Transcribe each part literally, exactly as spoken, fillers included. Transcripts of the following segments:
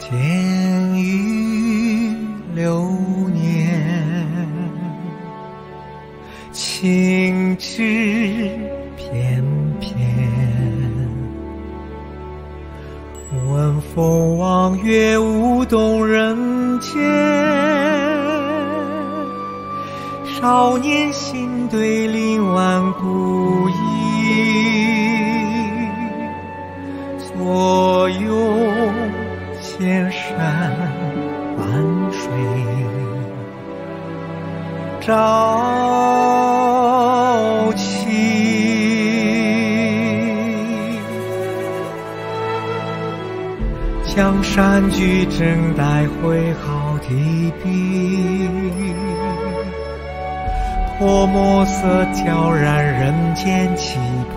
天雨流年，情枝翩翩。闻风望月，舞动人间。少年心对临晚孤影，左右千山万水朝夕。江山居正待挥毫提笔，泼墨色挑染人间气魄。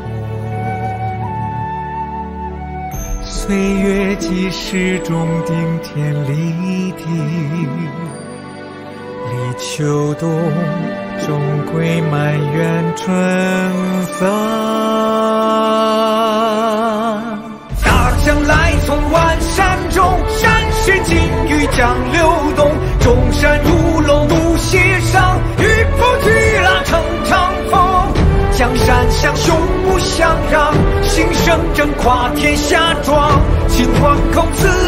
岁月几时终定天立地，立秋冬终归满园春色。大江来从万山中，山水尽于江流动。中山如龙渡斜上，玉扑巨浪乘长风。江山相雄不相让，心声震跨天下壮。秦皇孔子